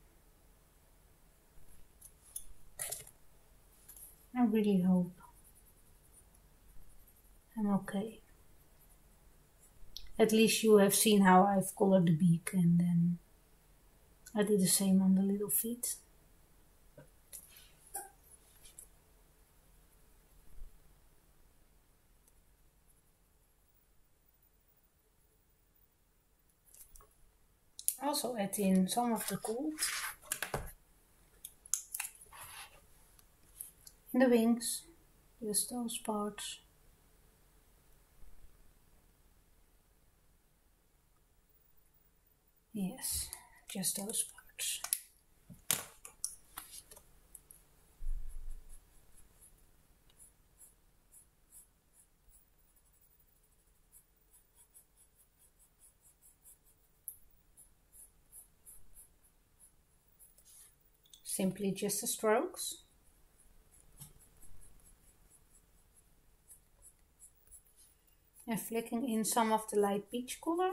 [SPEAKER 1] I really hope I'm okay. At least you have seen how I've colored the beak, and then I did the same on the little feet. Also add in some of the gold in the wings, just those parts. Yes, just those parts. Simply just the strokes. And flicking in some of the light peach color.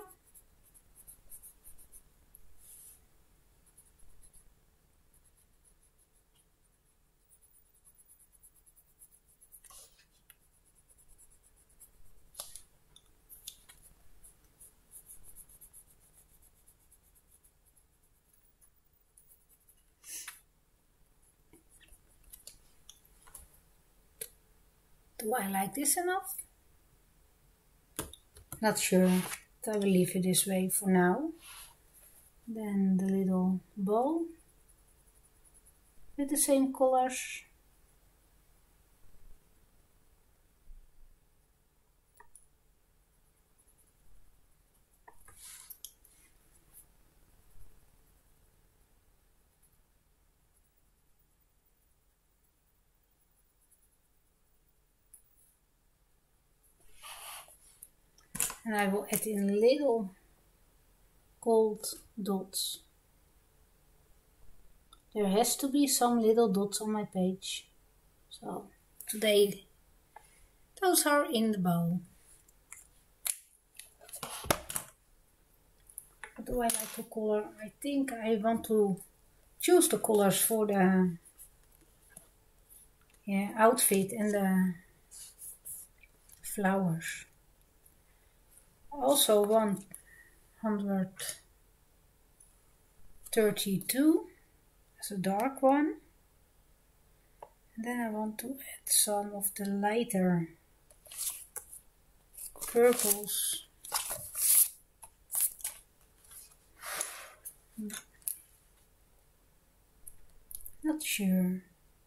[SPEAKER 1] Do I like this enough? Not sure, but I will leave it this way for now. Then the little bow with the same colors. And I will add in little gold dots. There has to be some little dots on my page. So today those are in the bow. What do I like to color? I think I want to choose the colors for the yeah, outfit and the flowers. Also one hundred thirty-two as a dark one. And then I want to add some of the lighter purples. Not sure.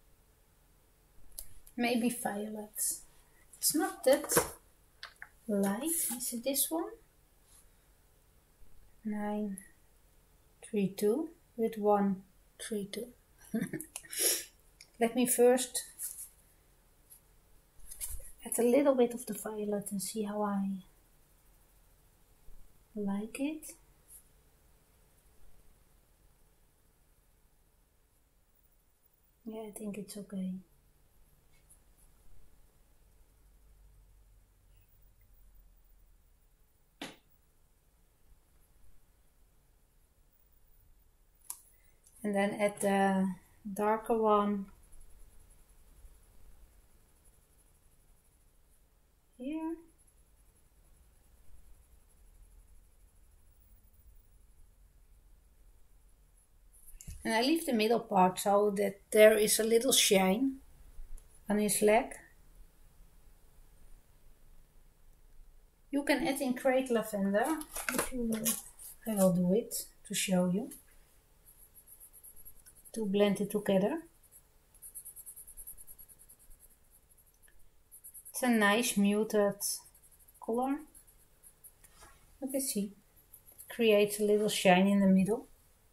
[SPEAKER 1] Maybe violet. It's not that light. Is it this one? nine three two with one three two. Let me first add a little bit of the violet and see how I like it. Yeah, I think it's okay. And then add the darker one here. And I leave the middle part so that there is a little shine on his leg. You can add in Create Lavender if you will. I will do it to show you. To blend it together. It's a nice muted color. You can see. Creates a little shine in the middle.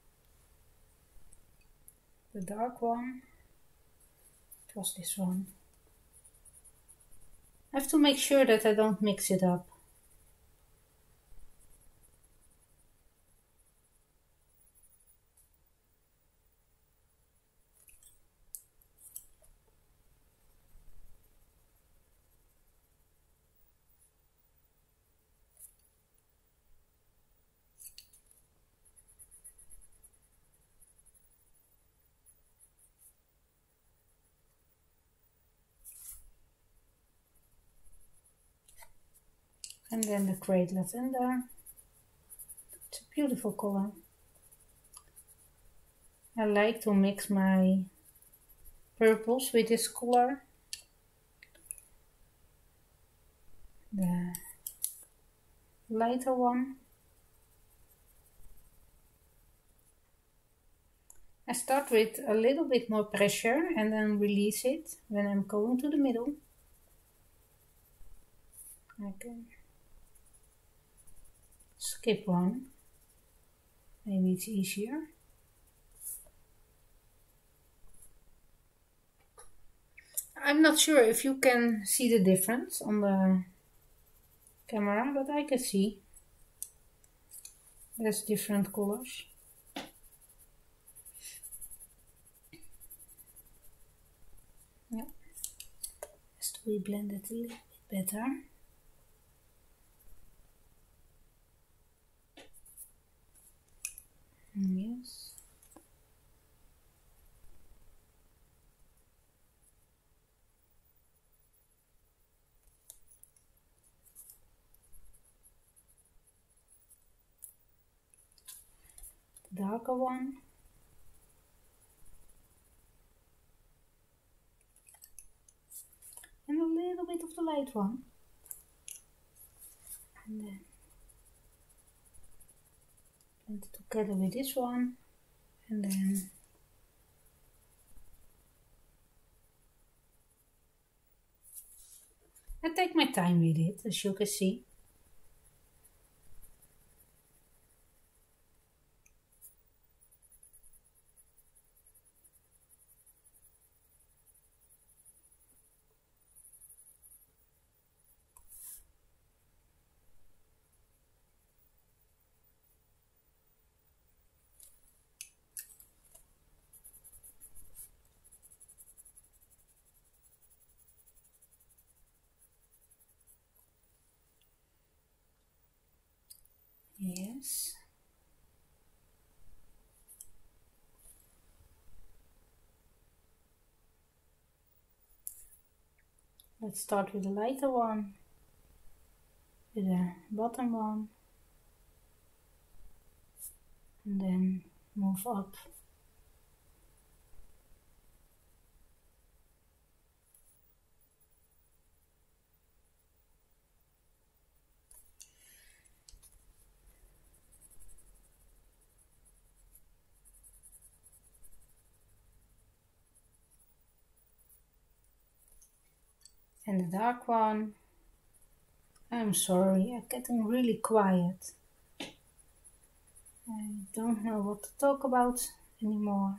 [SPEAKER 1] The dark one. It was this one. I have to make sure that I don't mix it up. And then the Great Lavender. It's a beautiful color. I like to mix my purples with this color. The lighter one. I start with a little bit more pressure and then release it when I'm going to the middle. I can skip one. Maybe it's easier. I'm not sure if you can see the difference on the camera, but I can see there's different colors. Yeah, has to be blended a little bit better. Yes. The darker one. And a little bit of the light one. And then blend it together with this one. And then I take my time with it, as you can see. Yes. Let's start with the lighter one, with the bottom one, and then move up. And the dark one. I'm sorry, I'm getting really quiet. I don't know what to talk about anymore.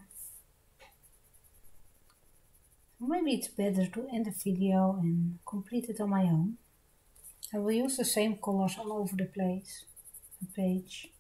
[SPEAKER 1] Maybe it's better to end the video and complete it on my own. I will use the same colors all over the place, the page.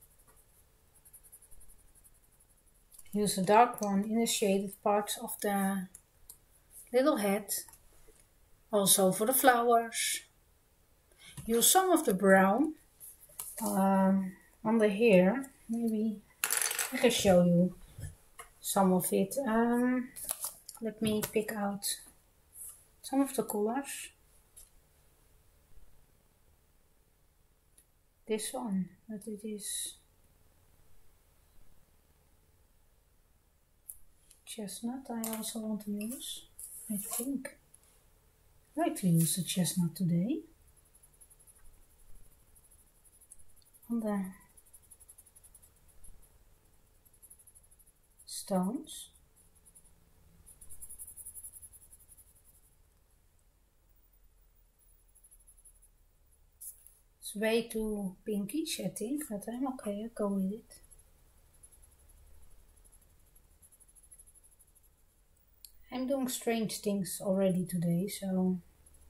[SPEAKER 1] Use the dark one in the shaded parts of the little head. Also for the flowers. Use some of the brown um, on the hair. Maybe I can show you some of it. Um, let me pick out some of the colors. This one, but it is chestnut I also want to use, I think. I like to use the chestnut today. On the stones. It's way too pinkish, I think, but I'm okay, I'll go with it. I'm doing strange things already today, so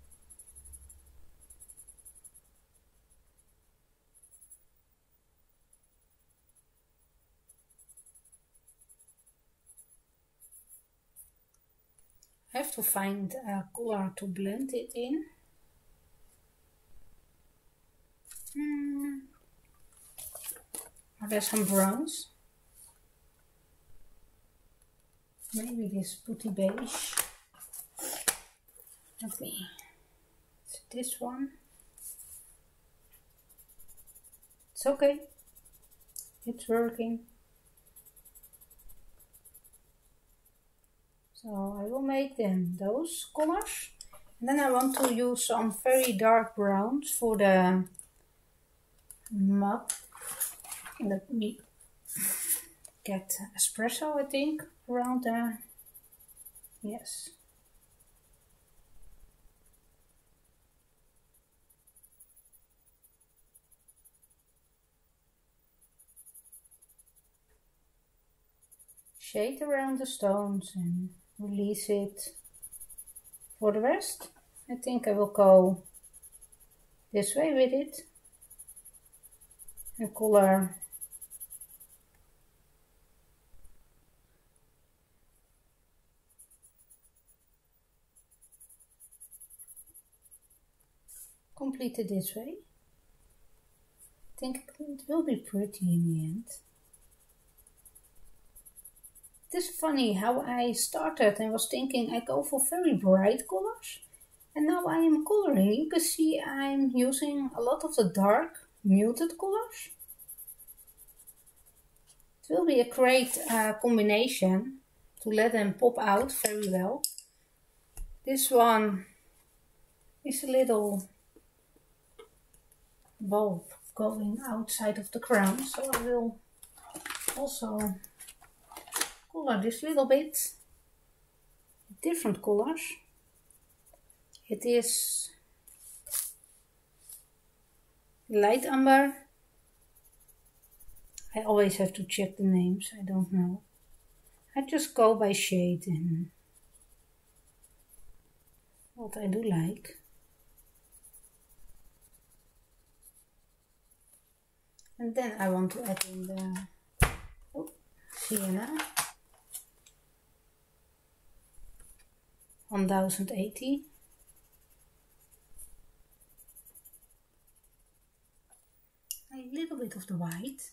[SPEAKER 1] I have to find a color to blend it in. Hmm. Are there some browns? Maybe this putty beige. Let me. It's this one. It's okay. It's working. So I will make then those colors. And then I want to use some very dark browns for the mud. Let me get espresso, I think, around there. Yes. Shade around the stones and release it. For the rest, I think I will go this way with it and color complete it this way. I think it will be pretty in the end. It is funny how I started and was thinking I go for very bright colors, and now I am coloring. You can see I'm using a lot of the dark muted colors. It will be a great uh, combination to let them pop out very well. This one is a little bulb going outside of the crown, so I will also color this little bit. Different colors. It is light amber. I always have to check the names, I don't know. I just go by shade and what I do like. And then I want to add in the oh, sienna. one thousand eighty. A little bit of the white.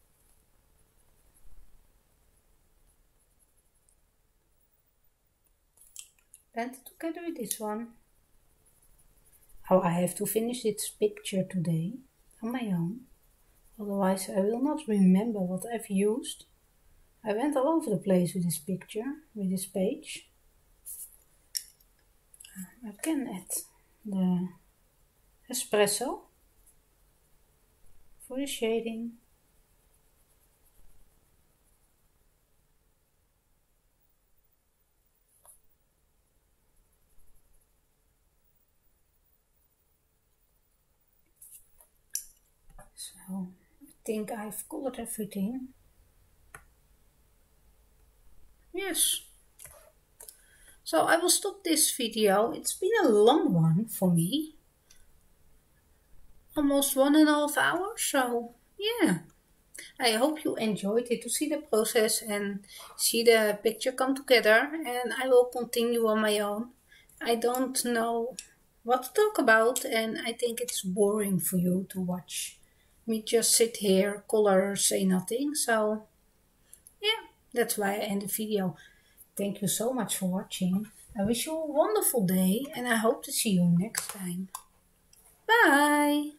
[SPEAKER 1] Blend it together with this one. Oh, I have to finish this picture today on my own. Otherwise I will not remember what I've used. I went all over the place with this picture, with this page. I can add the espresso for the shading. So I think I've colored everything. Yes. So I will stop this video. It's been a long one for me. Almost one and a half hours. So yeah. I hope you enjoyed it to see the process and see the picture come together. And I will continue on my own. I don't know what to talk about and I think it's boring for you to watch me just sit here, color, say nothing. So yeah, that's why I end the video. Thank you so much for watching. I wish you a wonderful day and I hope to see you next time. Bye!